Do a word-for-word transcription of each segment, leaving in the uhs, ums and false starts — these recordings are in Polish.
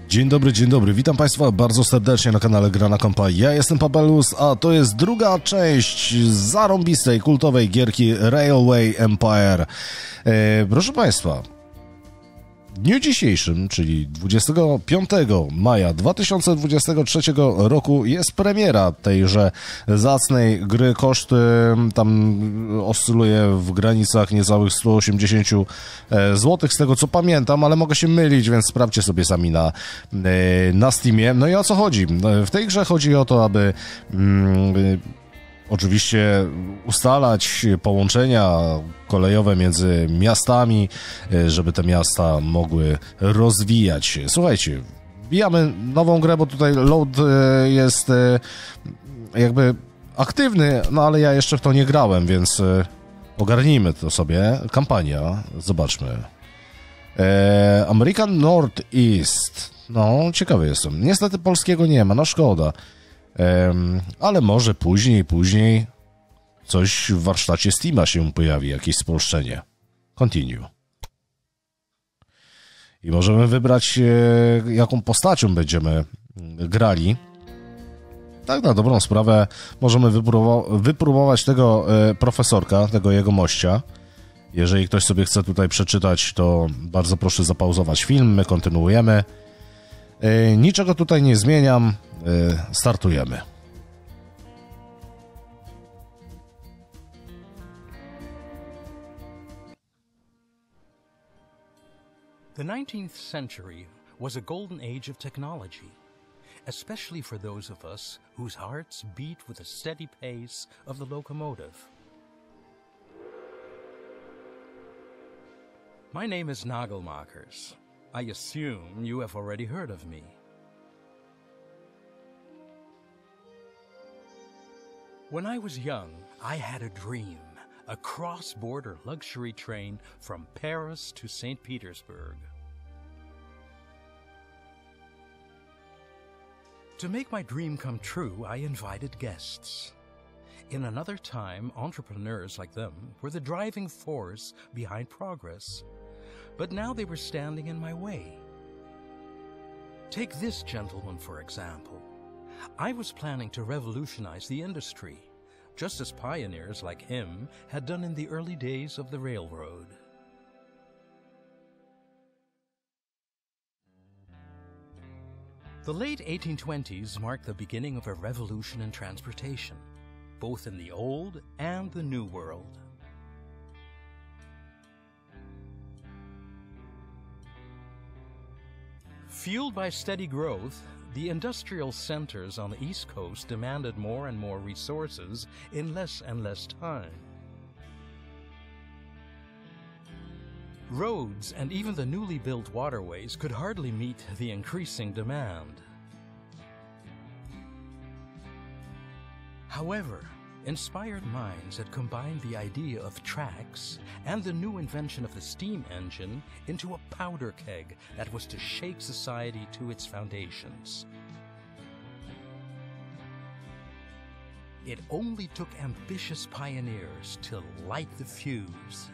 Dzień dobry, dzień dobry, witam Państwa bardzo serdecznie na kanale Gra na Kompa. Ja jestem Papelus, a to jest druga część zarąbistej, kultowej gierki Railway Empire. E, proszę Państwa, w dniu dzisiejszym, czyli dwudziestego piątego maja dwa tysiące dwudziestego trzeciego roku jest premiera tejże zacnej gry. Koszt tam oscyluje w granicach niecałych stu osiemdziesięciu złotych, z tego co pamiętam, ale mogę się mylić, więc sprawdźcie sobie sami na, na Steamie. No i o co chodzi? W tej grze chodzi o to, aby mm, oczywiście ustalać połączenia kolejowe między miastami, żeby te miasta mogły rozwijać się. Słuchajcie, wbijamy nową grę, bo tutaj load jest jakby aktywny, no ale ja jeszcze w to nie grałem, więc ogarnijmy to sobie. Kampania, zobaczmy. American Northeast. No, ciekawy jestem. Niestety polskiego nie ma, no szkoda. Um, ale może później, później coś w warsztacie Steama się pojawi, jakieś spolszczenie. Continue. I możemy wybrać, e, jaką postacią będziemy grali. Tak na dobrą sprawę możemy wypróbowa- wypróbować tego e, profesorka, tego jego mościa. Jeżeli ktoś sobie chce tutaj przeczytać, to bardzo proszę zapauzować film, my kontynuujemy. E, niczego tutaj nie zmieniam. Startujemy. The nineteenth century was a golden age of technology, especially for those of us whose hearts beat with the steady pace of the locomotive. My name is Nagelmakers. I assume you have already heard of me. When I was young, I had a dream, a cross-border luxury train from Paris to Saint Petersburg. To make my dream come true, I invited guests. In another time, entrepreneurs like them were the driving force behind progress, but now they were standing in my way. Take this gentleman, for example. I was planning to revolutionize the industry, just as pioneers like him had done in the early days of the railroad. The late eighteen twenties marked the beginning of a revolution in transportation, both in the old and the new world. Fueled by steady growth, the industrial centers on the East Coast demanded more and more resources in less and less time. Roads and even the newly built waterways could hardly meet the increasing demand. However, inspired minds had combined the idea of tracks and the new invention of the steam engine into a powder keg that was to shake society to its foundations. It only took ambitious pioneers to light the fuse.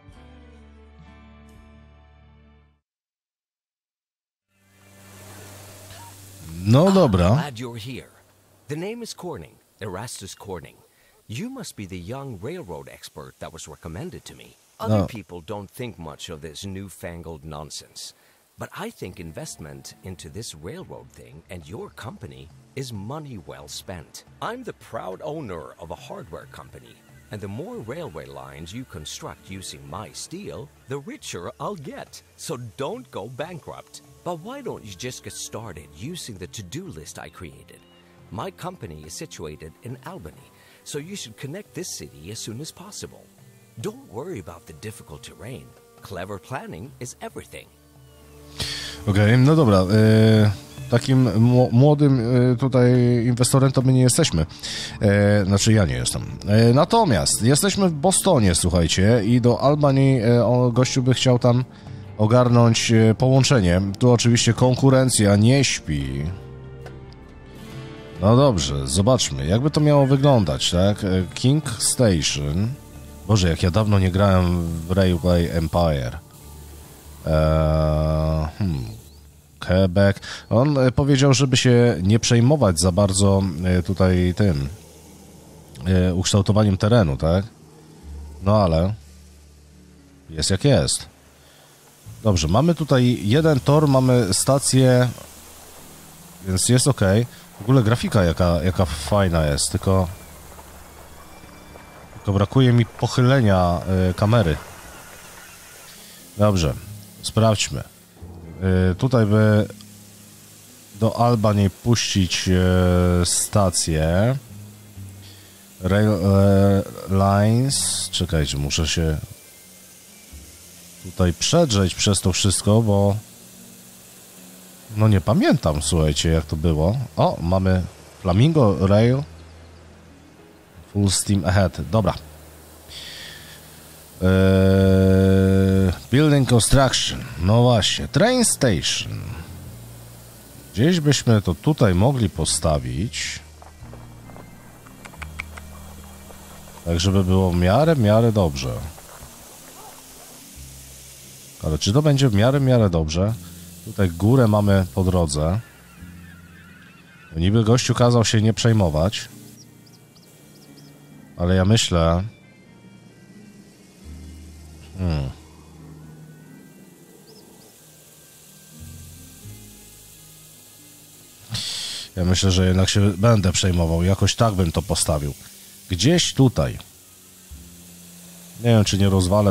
No dobra. Glad you're here. The name is Corning, Erastus Corning. You must be the young railroad expert that was recommended to me. Other No. people don't think much of this newfangled nonsense. But I think investment into this railroad thing and your company is money well spent. I'm the proud owner of a hardware company, and the more railway lines you construct using my steel, the richer I'll get. So don't go bankrupt. But why don't you just get started using the to-do list I created? My company is situated in Albany, so you should connect this city as soon as possible. Don't worry about the difficult terrain. Clever planning is everything. Okej, okay, no dobra. E, takim mł- młodym e, tutaj inwestorem to my nie jesteśmy. E, znaczy ja nie jestem. E, natomiast jesteśmy w Bostonie, słuchajcie, i do Albanii e, o, gościu by chciał tam ogarnąć e, połączenie. Tu oczywiście konkurencja nie śpi. No dobrze, zobaczmy, jakby to miało wyglądać, tak? King Station. Boże, jak ja dawno nie grałem w Railway Empire. Eee, hmm. Quebec. On e, powiedział, żeby się nie przejmować za bardzo e, tutaj tym e, ukształtowaniem terenu, tak? No ale jest jak jest. Dobrze, mamy tutaj jeden tor, mamy stację, więc jest ok. W ogóle grafika jaka, jaka fajna jest, tylko, tylko brakuje mi pochylenia y, kamery. Dobrze, sprawdźmy. Y, tutaj by do Albany puścić y, stację. Rail y, lines. Czekajcie, muszę się tutaj przedrzeć przez to wszystko, bo no nie pamiętam, słuchajcie, jak to było. O, mamy Flamingo Rail. Full steam ahead. Dobra. Eee, building construction. No właśnie. Train station. Gdzieś byśmy to tutaj mogli postawić. Tak, żeby było w miarę, w miarę dobrze. Ale czy to będzie w miarę, w miarę dobrze? Tutaj górę mamy po drodze. Niby gościu kazał się nie przejmować. Ale ja myślę... Hmm. Ja myślę, że jednak się będę przejmował. Jakoś tak bym to postawił. Gdzieś tutaj. Nie wiem, czy nie rozwalę.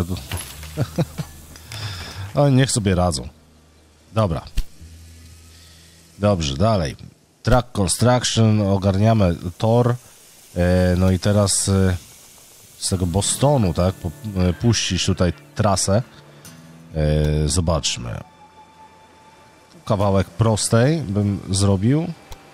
Ale niech sobie radzą. Dobra. Dobrze, dalej. Track construction, ogarniamy tor. E, no i teraz e, z tego Bostonu, tak, po, e, puścić tutaj trasę. E, zobaczmy. Kawałek prostej bym zrobił.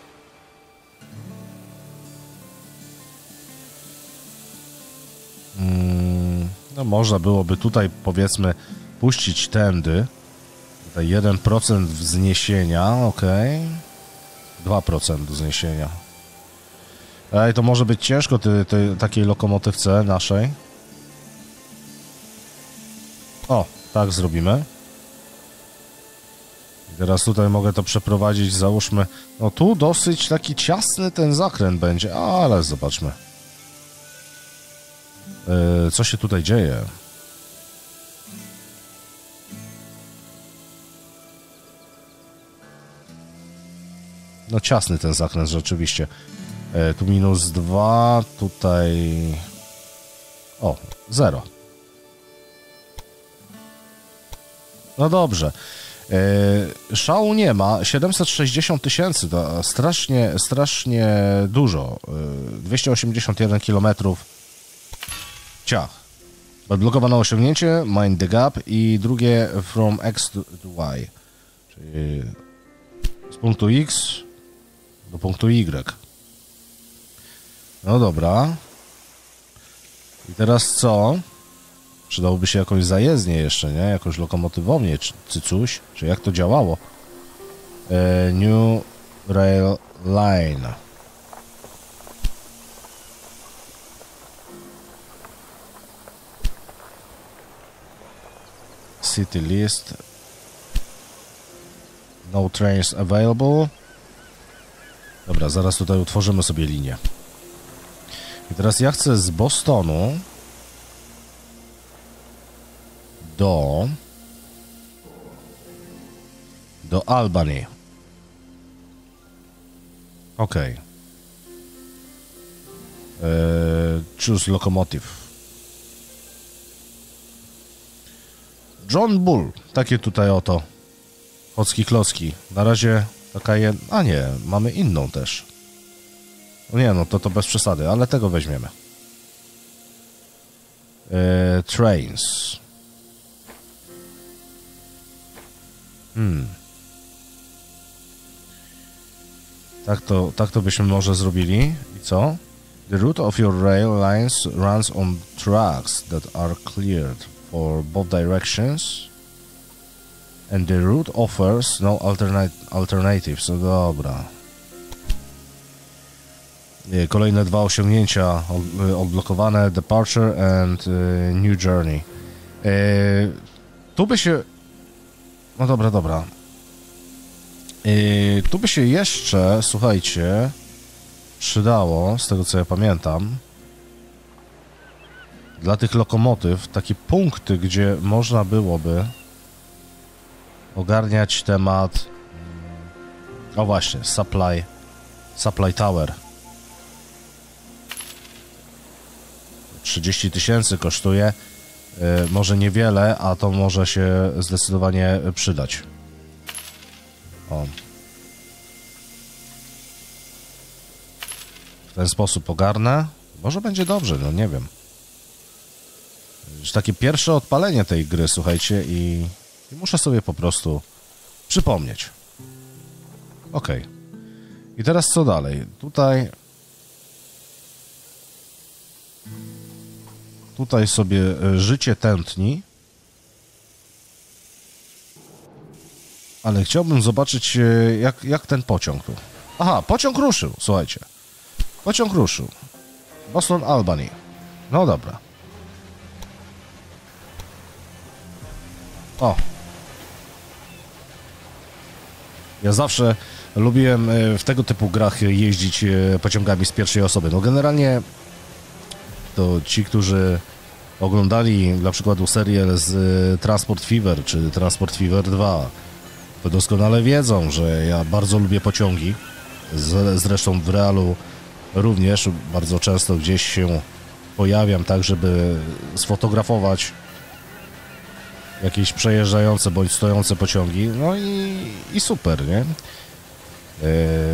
Mm, no można byłoby tutaj, powiedzmy, puścić tędy. Tutaj jeden procent wzniesienia, ok. dwa procent wzniesienia. Ej, to może być ciężko ty, ty, takiej lokomotywce naszej. O, tak zrobimy. I teraz tutaj mogę to przeprowadzić, załóżmy. No tu dosyć taki ciasny ten zakręt będzie, ale zobaczmy. Yy, co się tutaj dzieje? No ciasny ten zakręt rzeczywiście. E, tu minus dwa, tutaj... O, zero. No dobrze. E, szału nie ma. siedemset sześćdziesiąt tysięcy to strasznie, strasznie dużo. E, dwieście osiemdziesiąt jeden kilometrów. Ciach. Odblokowane osiągnięcie, mind the gap i drugie from X to, to Y. Czyli z punktu X do punktu Y. No dobra. I teraz co? Przydałoby się jakąś zajezdnię jeszcze, nie? Jakąś lokomotywownię, czy, czy coś? Czy jak to działało? E, New Rail Line. City list. No trains available. Dobra, zaraz tutaj utworzymy sobie linię. I teraz ja chcę z Bostonu do do Albany. Ok. Eee, choose locomotive. John Bull. Takie tutaj oto. Chocki klocki. Na razie taka je... A nie, mamy inną też. No nie, no to to bez przesady, ale tego weźmiemy. Eee, trains. Hmm. Tak to, tak to byśmy może zrobili. I co? The route of your rail lines runs on tracks that are cleared for both directions. And the route offers no alternate, alternatives. No dobra. Kolejne dwa osiągnięcia odblokowane. Departure and y, New Journey. E, tu by się... No dobra, dobra. Yy, tu by się jeszcze, słuchajcie, przydało, z tego co ja pamiętam, dla tych lokomotyw takie punkty, gdzie można byłoby ogarniać temat, o właśnie, supply, supply tower. trzydzieści tysięcy kosztuje, yy, może niewiele, a to może się zdecydowanie przydać. O. W ten sposób ogarnę. Może będzie dobrze, no nie wiem. Już takie pierwsze odpalenie tej gry, słuchajcie, i, i muszę sobie po prostu przypomnieć. Ok. I teraz co dalej? Tutaj... Tutaj sobie życie tętni. Ale chciałbym zobaczyć, jak, jak ten pociąg tu. Aha, pociąg ruszył, słuchajcie. Pociąg ruszył. Boston Albany. No dobra. O. Ja zawsze lubiłem w tego typu grach jeździć pociągami z pierwszej osoby. No generalnie to ci, którzy oglądali na przykład serię z Transport Fever czy Transport Fever dwa, to doskonale wiedzą, że ja bardzo lubię pociągi. Zresztą w realu również bardzo często gdzieś się pojawiam tak, żeby sfotografować jakieś przejeżdżające bądź stojące pociągi. No i, i super, nie? Yy...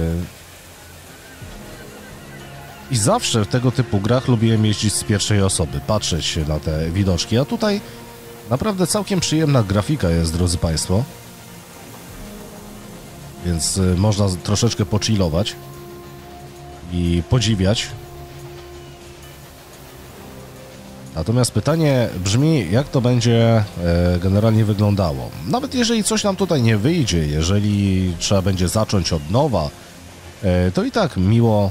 I zawsze w tego typu grach lubiłem jeździć z pierwszej osoby, patrzeć na te widoczki, a tutaj naprawdę całkiem przyjemna grafika jest, drodzy Państwo. Więc można troszeczkę pochillować i podziwiać. Natomiast pytanie brzmi, jak to będzie generalnie wyglądało. Nawet jeżeli coś nam tutaj nie wyjdzie, jeżeli trzeba będzie zacząć od nowa, to i tak miło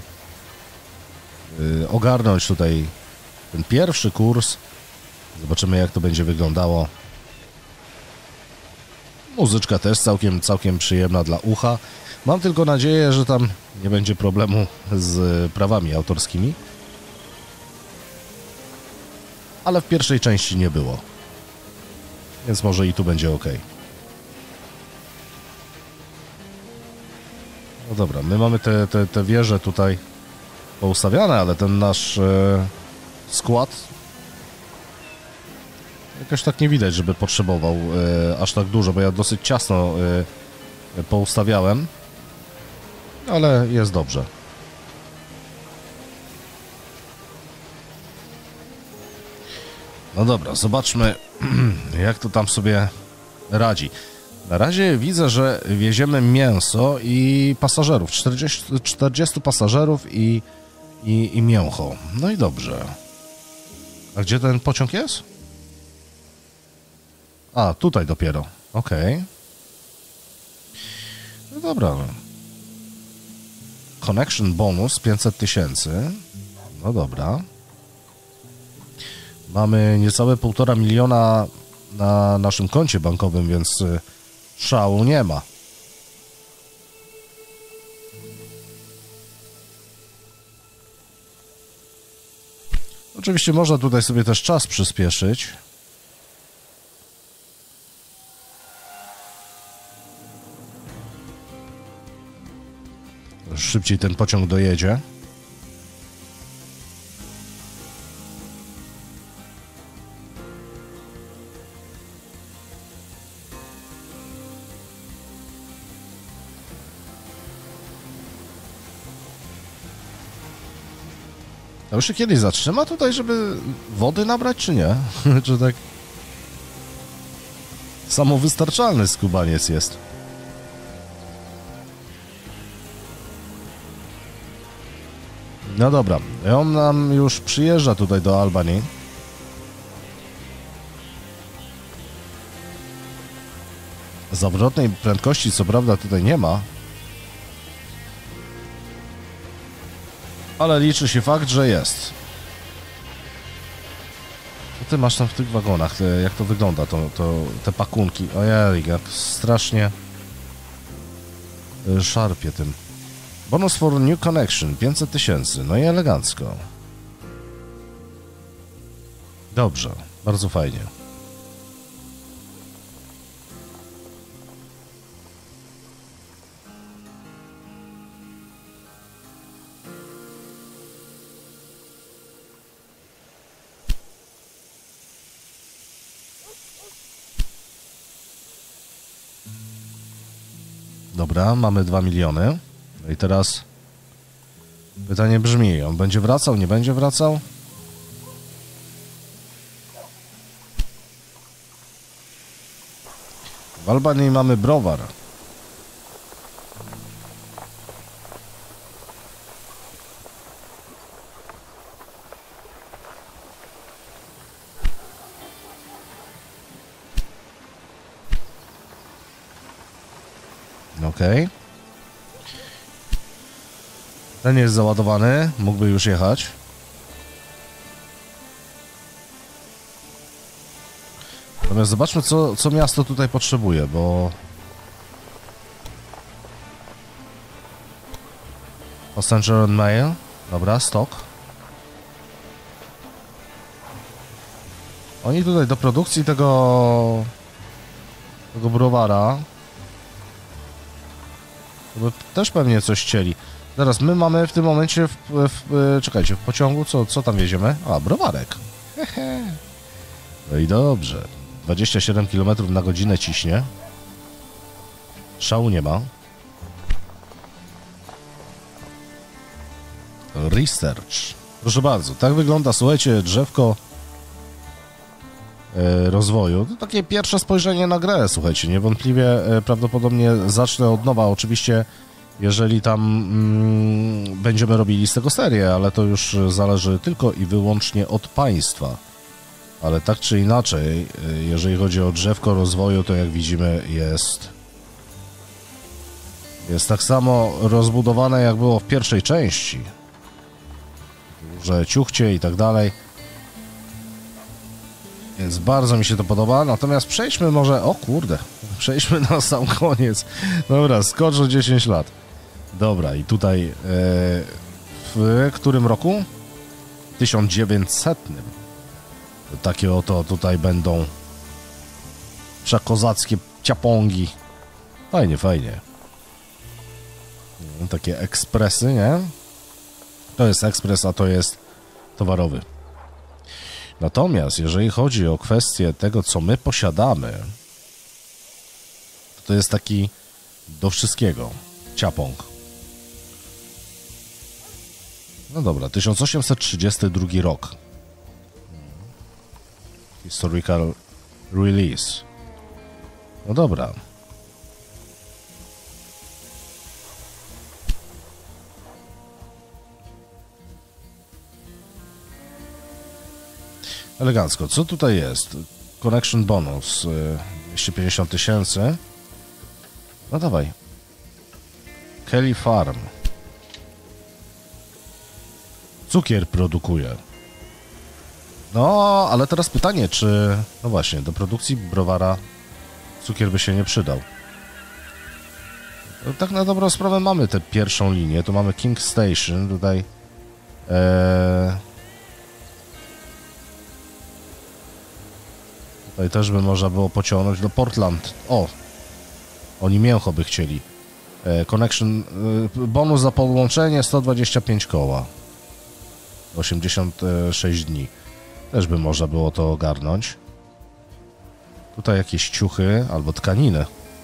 ogarnąć tutaj ten pierwszy kurs. Zobaczymy, jak to będzie wyglądało. Muzyczka też całkiem, całkiem przyjemna dla ucha. Mam tylko nadzieję, że tam nie będzie problemu z prawami autorskimi. Ale w pierwszej części nie było. Więc może i tu będzie ok. No dobra, my mamy te, te, te wieże tutaj poustawiane, ale ten nasz e, skład jakoś tak nie widać, żeby potrzebował e, aż tak dużo, bo ja dosyć ciasno e, poustawiałem, ale jest dobrze. No dobra, zobaczmy, jak to tam sobie radzi. Na razie widzę, że wieziemy mięso i pasażerów, czterdzieści, czterdziestu pasażerów i, i, i mięcho. No i dobrze. A gdzie ten pociąg jest? A, tutaj dopiero. Okej. Okay. No dobra. Connection bonus pięćset tysięcy. No dobra. Mamy niecałe półtora miliona na naszym koncie bankowym, więc szału nie ma. Oczywiście można tutaj sobie też czas przyspieszyć. Szybciej ten pociąg dojedzie. A już się kiedyś zatrzyma tutaj, żeby wody nabrać, czy nie? Czy tak samowystarczalny skubaniec jest? No dobra, on nam już przyjeżdża tutaj do Albany. Zawrotnej prędkości co prawda tutaj nie ma, ale liczy się fakt, że jest. Co ty masz tam w tych wagonach? Jak to wygląda, to, to, te pakunki? Ojej, jak strasznie y, szarpie tym. Bonus for new connection, pięćset tysięcy, no i elegancko. Dobrze, bardzo fajnie. Dobra, mamy dwa miliony. No i teraz pytanie brzmi, on będzie wracał, nie będzie wracał? W Albanii mamy browar. Okej. Okay. Ten jest załadowany, mógłby już jechać. Natomiast zobaczmy, co, co miasto tutaj potrzebuje, bo... Passenger and Mail. Dobra, stock. Oni tutaj do produkcji tego... tego browara... Bo też pewnie coś chcieli. Zaraz, my mamy w tym momencie, w, w, w, czekajcie, w pociągu, co, co tam wieziemy? A, browarek. Hehe. No i dobrze. dwadzieścia siedem kilometrów na godzinę ciśnie. Szału nie ma. Research. Proszę bardzo, tak wygląda, słuchajcie, drzewko e, rozwoju. To takie pierwsze spojrzenie na grę, słuchajcie, niewątpliwie e, prawdopodobnie zacznę od nowa, oczywiście, jeżeli tam mm, będziemy robili z tego serię, ale to już zależy tylko i wyłącznie od państwa. Ale tak czy inaczej, jeżeli chodzi o drzewko rozwoju, to jak widzimy jest jest tak samo rozbudowane, jak było w pierwszej części. Duże ciuchcie i tak dalej. Więc bardzo mi się to podoba. Natomiast przejdźmy może... O kurde, przejdźmy na sam koniec. Dobra, skocz o dziesięć lat. Dobra, i tutaj e, w którym roku? W tysiąc dziewięćsetnym. Takie oto tutaj będą przekozackie ciapongi. Fajnie, fajnie. Takie ekspresy, nie? To jest ekspres, a to jest towarowy. Natomiast jeżeli chodzi o kwestię tego, co my posiadamy, to, to jest taki do wszystkiego ciapong. No dobra, tysiąc osiemset trzydziesty drugi rok. Historical release. No dobra. Elegancko. Co tutaj jest? Connection bonus. dwieście pięćdziesiąt tysięcy. No dawaj. Kelly Farm. Cukier produkuje. No, ale teraz pytanie, czy... No właśnie, do produkcji browara cukier by się nie przydał. Tak na dobrą sprawę mamy tę pierwszą linię. Tu mamy King Station, tutaj... Ee... Tutaj też by można było pociągnąć do Portland. O! Oni mięcho by chcieli. E, connection... E, bonus za podłączenie sto dwadzieścia pięć koła. osiemdziesiąt sześć dni. Też by można było to ogarnąć. Tutaj jakieś ciuchy albo tkaniny.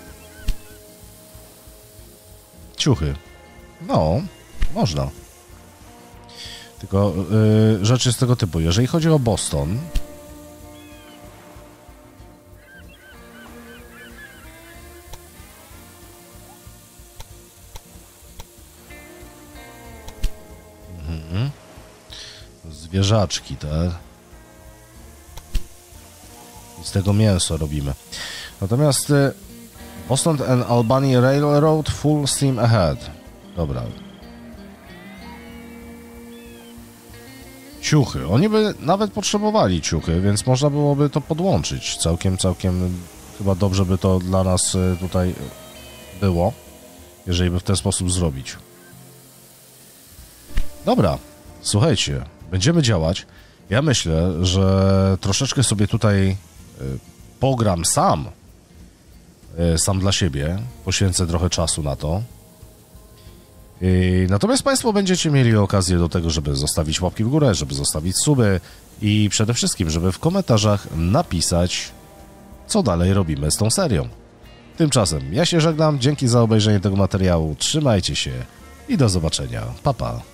Ciuchy. No, można. Tylko yy, rzeczy z tego typu. Jeżeli chodzi o Boston... Mhm. Zwierzaczki, tak? I z tego mięso robimy. Natomiast y, Boston and Albany Railroad full steam ahead. Dobra. Ciuchy. Oni by nawet potrzebowali ciuchy, więc można byłoby to podłączyć. Całkiem, całkiem chyba dobrze by to dla nas y, tutaj było. jeżeli by w ten sposób zrobić. Dobra, słuchajcie, będziemy działać. Ja myślę, że troszeczkę sobie tutaj y, pogram sam, y, sam dla siebie, poświęcę trochę czasu na to. Y, natomiast Państwo będziecie mieli okazję do tego, żeby zostawić łapki w górę, żeby zostawić suby i przede wszystkim, żeby w komentarzach napisać, co dalej robimy z tą serią. Tymczasem ja się żegnam, dzięki za obejrzenie tego materiału, trzymajcie się i do zobaczenia, pa pa.